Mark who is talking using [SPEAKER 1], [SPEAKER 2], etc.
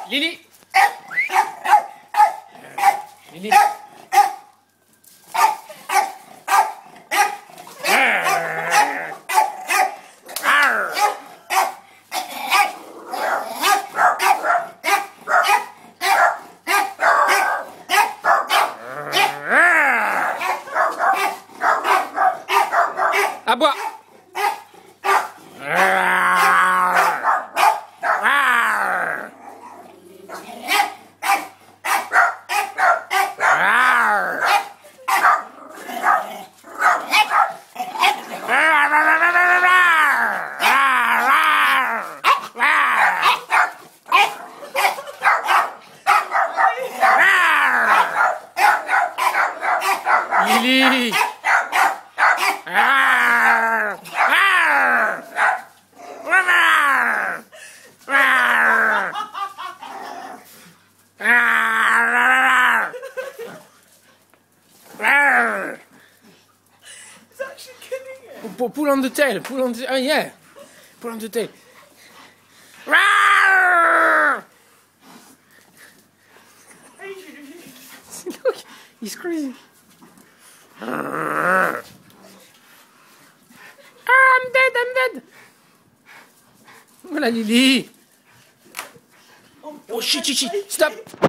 [SPEAKER 1] Lily. Lily. À boire. Lily.
[SPEAKER 2] It's actually killing it.
[SPEAKER 1] Pull on the tail. Pull on the. Oh yeah. Pull on the tail. Look, he's crazy. I'm dead. I'm dead. Voilà Lily. Oh shit. Stop.